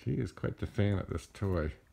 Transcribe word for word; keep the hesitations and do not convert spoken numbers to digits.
He is quite the fan of this toy.